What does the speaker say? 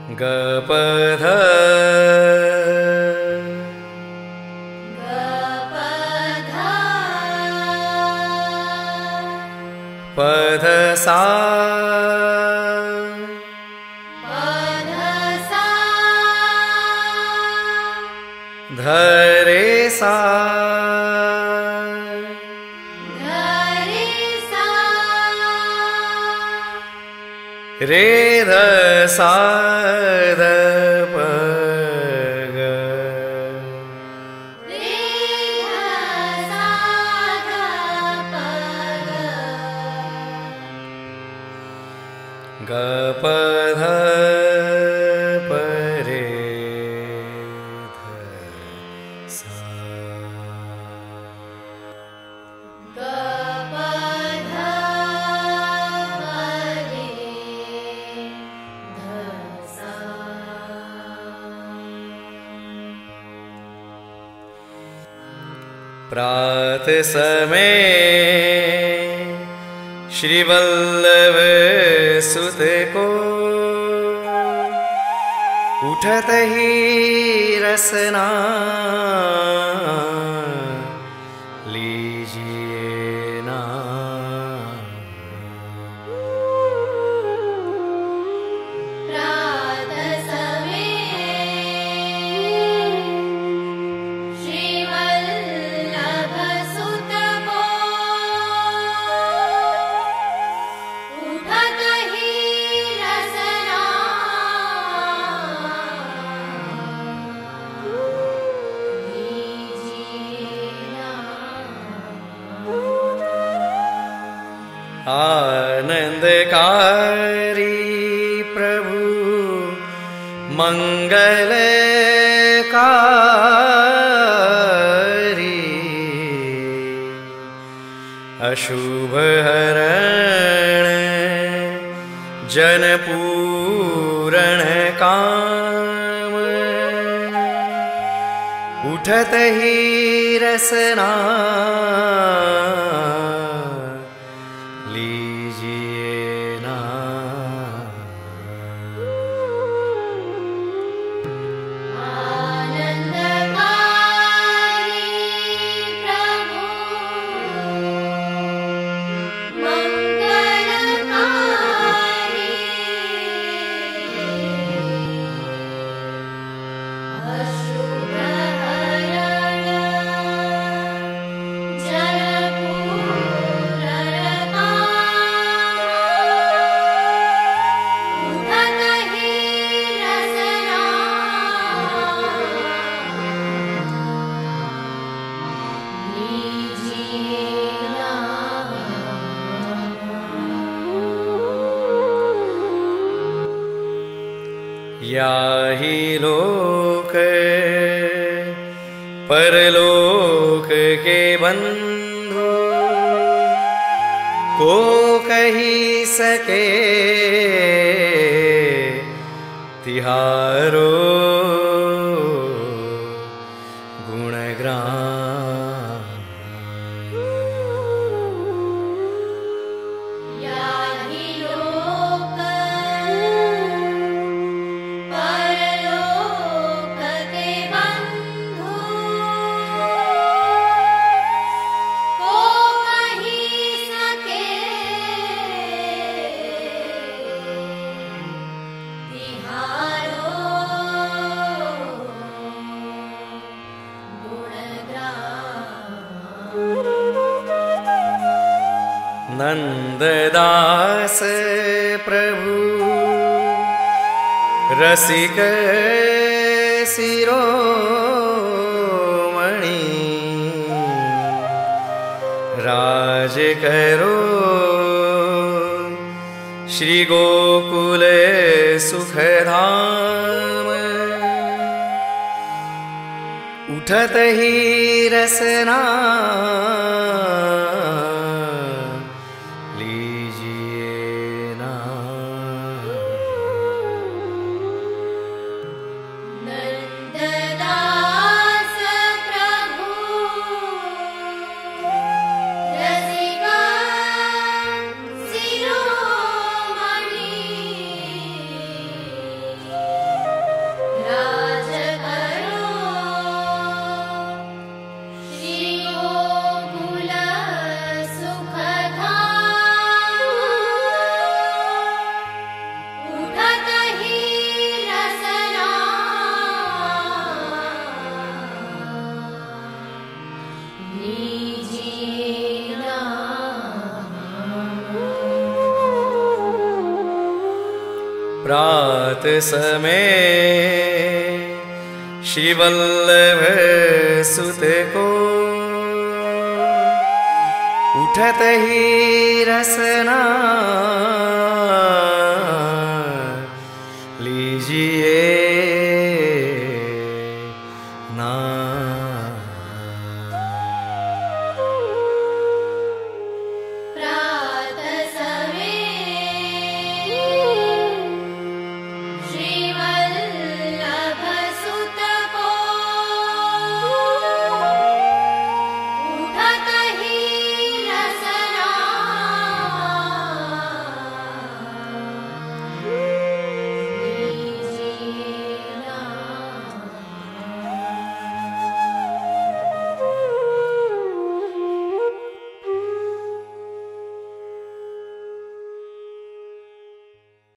गपध पध सा धरे सा रे ध सा ध प ग ग प ध प रे ध सा प्रात समय श्री वल्लभ सुत को उठत ही रसना लीजिए ना। आनंदकारी प्रभु मंगलकारी अशुभ हरण जन पूरण काम उठत ही रसना याहि लोक परलोक के बंधु को कही सके तिहारो गुणग्राम। नंददास प्रभु रसिक शिरोमणि राज करो श्री गोकुल सुखधाम उठत ही रसना प्रात समय श्री वल्लभ सुत को उठत ही रसना